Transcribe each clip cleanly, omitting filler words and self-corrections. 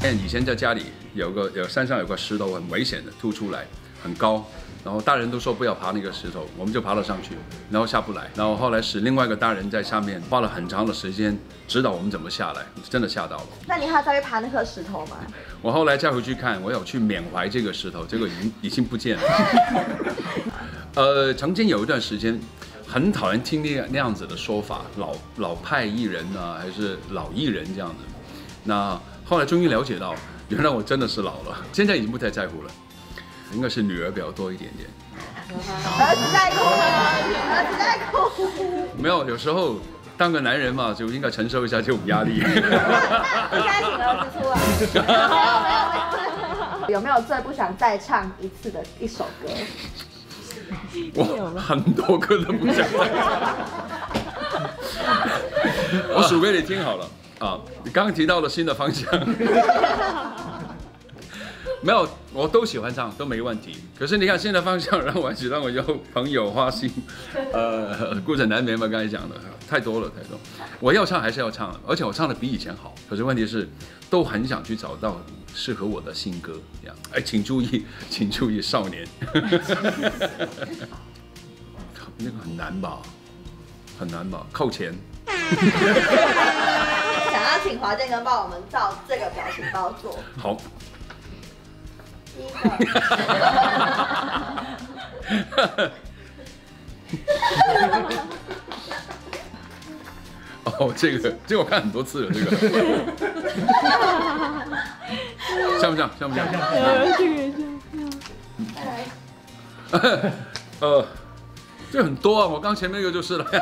以前在家里山上有个石头很危险的凸出来，很高。 然后大人都说不要爬那个石头，我们就爬了上去，然后下不来。然后后来是另外一个大人在下面花了很长的时间指导我们怎么下来，真的吓到了。 那你还要再去爬那颗石头吗？ 我后来再回去看，我有去缅怀这个石头，这个已经不见了。曾经有一段时间很讨厌听那样子的说法，老派艺人啊，还是老艺人这样子。那后来终于了解到，原来我真的是老了，现在已经不太在乎了。 应该是女儿比较多一点点。 儿子在哭，儿子在哭。 没有，有时候当个男人嘛，就应该承受一下这种压力。 应该请儿子出来。没有。有没有最不想再唱一次的一首歌？ 我很多歌都不想再唱。我数给你听好了啊！你刚刚提到了新的方向。没有，我都喜欢唱，都没问题。可是你看，新的方向让我有朋友花心，孤枕难眠嘛，刚才讲的太多了，太多。我要唱还是要唱，而且我唱的比以前好。可是问题是，都很想去找到适合我的新歌，这样。哎，请注意，少年。那个很难吧？很难吧？扣钱。 想要请华健哥帮我们照这个表情包做。 好。 第一个， 哦，这个我看很多次了，这个像不像？像不像？这很多啊，我刚前面那个就是了。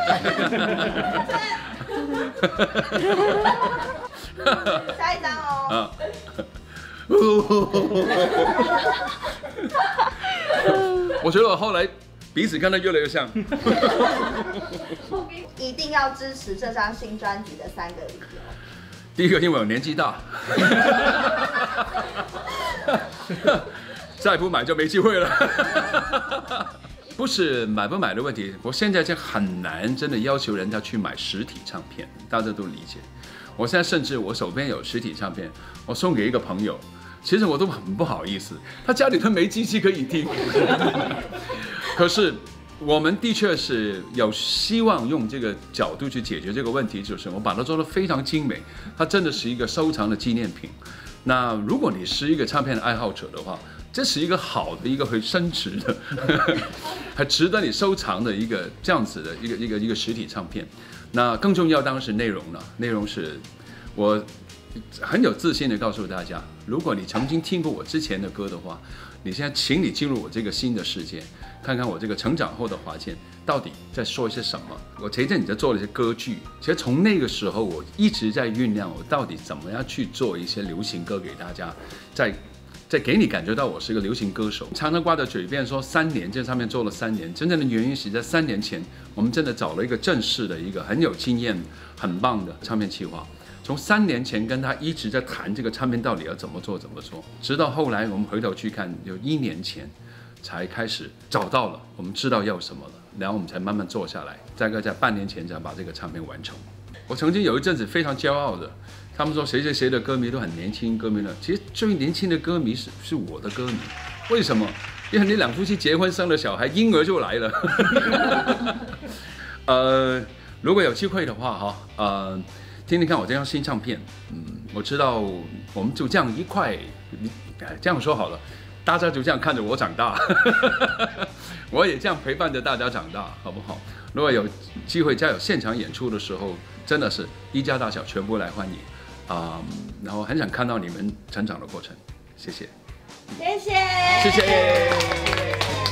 下一张哦。 我觉得我后来鼻子跟他越来越像。 一定要支持这张新专辑的3个理由。 第一个，因为我年纪大，再不买就没机会了。不是买不买的问题，我现在就很难真的要求人家去买实体唱片，大家都理解。我现在甚至我手边有实体唱片，我送给一个朋友。 其实我都很不好意思，他家里都没机器可以听。可是我们的确是有希望用这个角度去解决这个问题，就是我把它做得非常精美，它真的是一个收藏的纪念品。那如果你是一个唱片的爱好者的话，这是一个好的一个会升值的，还值得你收藏的一个这样子的一个实体唱片。那更重要当然是内容了，内容是我。 很有自信的告诉大家，如果你曾经听过我之前的歌的话，你现在请你进入我这个新的世界，看看我这个成长后的华健到底在说一些什么。我前一阵子在做了一些歌剧，其实从那个时候我一直在酝酿，我到底怎么样去做一些流行歌给大家，再给你感觉到我是一个流行歌手。常常挂在嘴边说3年，这上面做了3年，真正的原因是在3年前，我们真的找了一个正式的一个很有经验、很棒的唱片企划。 从3年前跟他一直在谈这个唱片到底要怎么做，直到后来我们回头去看，有1年前才开始找到了，我们知道要什么了，然后我们才慢慢做下来，大概在半年前才把这个唱片完成。我曾经有一阵子非常骄傲的，他们说谁谁谁的歌迷都很年轻，歌迷呢，其实最年轻的歌迷是我的歌迷，为什么？因为你2夫妻结婚生了小孩，婴儿就来了。如果有机会的话，听听看我这张新唱片，我知道我们就这样一块，这样说好了，大家就这样看着我长大，我也这样陪伴着大家长大，好不好？如果有机会再有现场演出的时候，真的是一家大小全部来欢迎，然后很想看到你们成长的过程，谢谢， 谢谢， 谢谢。